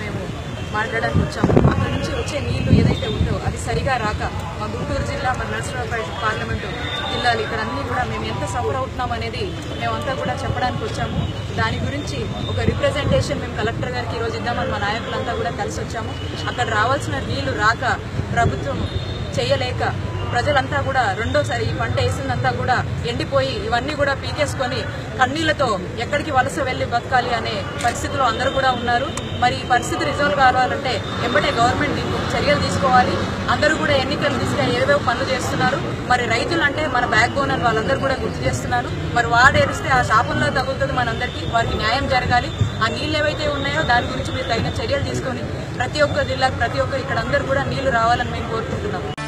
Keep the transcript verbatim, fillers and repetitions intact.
మేము మాట్లాడడానికి వచ్చాము. అక్కడి నుంచి వచ్చే నీళ్లు ఏదైతే ఉందో అది సరిగా రాక మా గుంటూరు జిల్లా మన నర్సరావుపేట పార్లమెంటు జిల్లాలు ఇక్కడ అన్నీ కూడా మేము ఎంత సఫర్ అవుతున్నాం అనేది మేమంతా కూడా చెప్పడానికి వచ్చాము. దాని గురించి ఒక రిప్రజెంటేషన్ మేము కలెక్టర్ గారికి ఈరోజు ఇద్దామని మా నాయకులంతా కూడా కలిసి వచ్చాము. అక్కడ రావాల్సిన నీళ్లు రాక ప్రభుత్వం చేయలేక ప్రజలంతా కూడా రెండోసారి ఈ పంట వేసిందంతా కూడా ఎండిపోయి ఇవన్నీ కూడా పీకేసుకొని కన్నీళ్లతో ఎక్కడికి వలస వెళ్లి బతకాలి అనే పరిస్థితిలో అందరూ కూడా ఉన్నారు. మరి ఈ పరిస్థితి రిజాల్వ్ కావాలంటే వెంబడే గవర్నమెంట్ దీనికి చర్యలు తీసుకోవాలి. అందరూ కూడా ఎన్నికలు తీసుకుని ఏవేవో పనులు చేస్తున్నారు. మరి రైతులు అంటే మన బ్యాక్ బోన్ అని వాళ్ళందరూ కూడా గుర్తు చేస్తున్నారు. మరి వాడేరిస్తే ఆ శాపంలో తగులుతుంది మనందరికీ. వారికి న్యాయం జరగాలి. ఆ నీళ్ళు ఏవైతే ఉన్నాయో దాని గురించి మీరు తగిన చర్యలు తీసుకొని ప్రతి ఒక్క జిల్లాకు ప్రతి ఒక్క ఇక్కడ అందరూ కూడా నీళ్లు రావాలని మేము కోరుకుంటున్నాం.